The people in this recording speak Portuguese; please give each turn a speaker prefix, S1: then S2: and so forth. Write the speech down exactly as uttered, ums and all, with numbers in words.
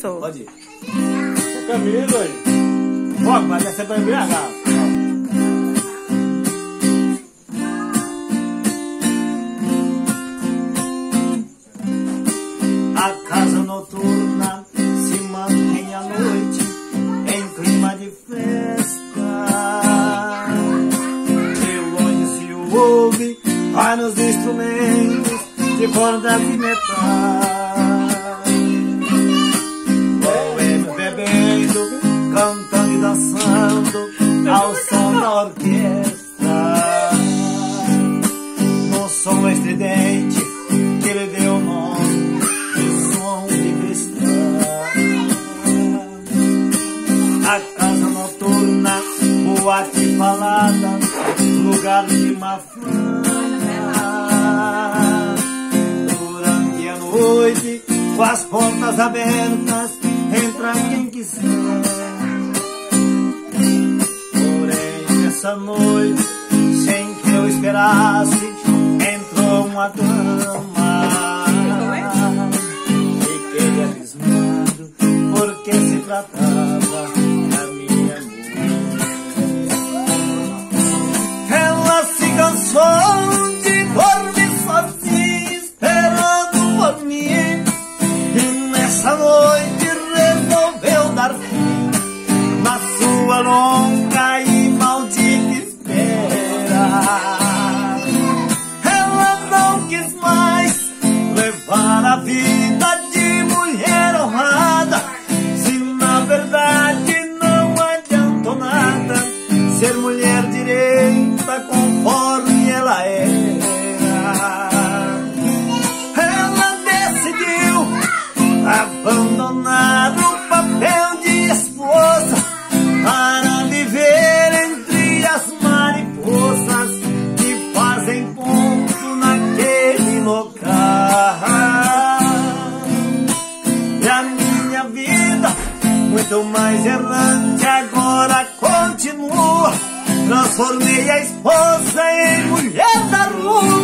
S1: Começou.
S2: Pode ir. Camilo aí. Ó, mas essa é pra embriagar. A casa noturna se mantém à noite em clima de festa. De longe se ouve vários instrumentos de cordas e metais. Boêmios bebendo, cantando e dançando ao som da orquestra. No som estridente que lhe deu o nome de som de cristal. A casa noturna, boate falada, lugar de má fama. Durante a noite, com as portas abertas, entra quem quiser. Porém, nessa noite, sem que eu esperasse, entrou uma dama. Fiquei abismado, porque se tratava da minha mulher. Ela se cansou de dormir sozinha, esperando por mim, e nessa noite resolveu dar fim na sua longa e maldita espera. Ela não quis mais levar a vida de mulher honrada, se na verdade não adiantou nada ser mulher direita conforme ela era. Ela decidiu abandonar o papel de esposa para viver entre as mariposas que fazem ponto naquele local. E a minha vida, muito mais errante, agora continua. Transformei a esposa em mulher da rua.